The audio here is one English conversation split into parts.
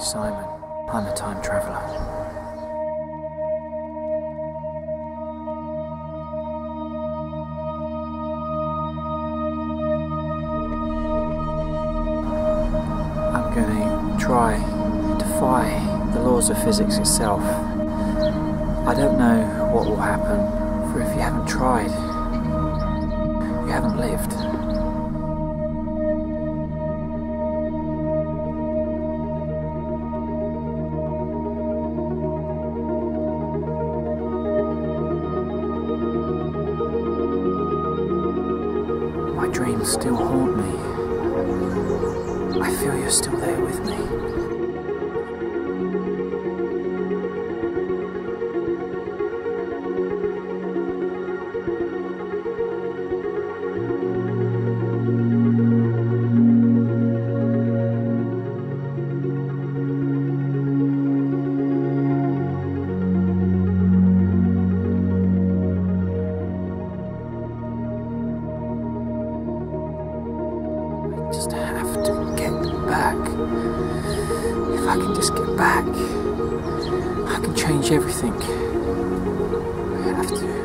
Simon. I'm a time traveller. I'm going to try and defy the laws of physics itself. I don't know what will happen, for if you haven't tried, you haven't lived. My dreams still haunt me. I feel you're still there with me. Just have to get back. If I can just get back, I can change everything. I have to.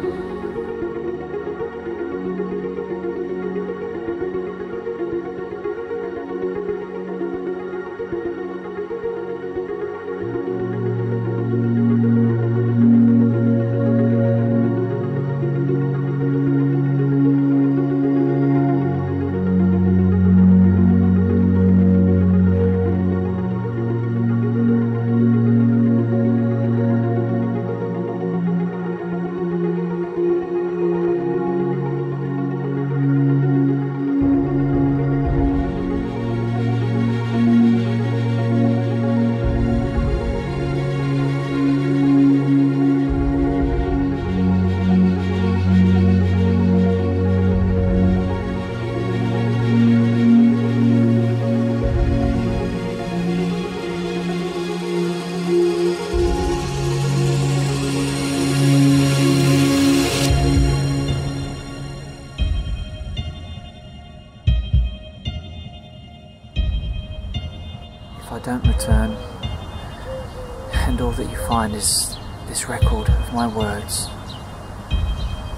If I don't return, and all that you find is this record of my words,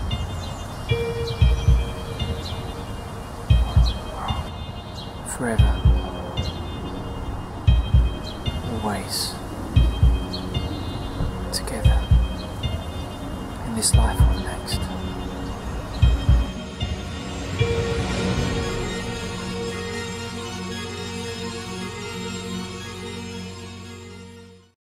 forever.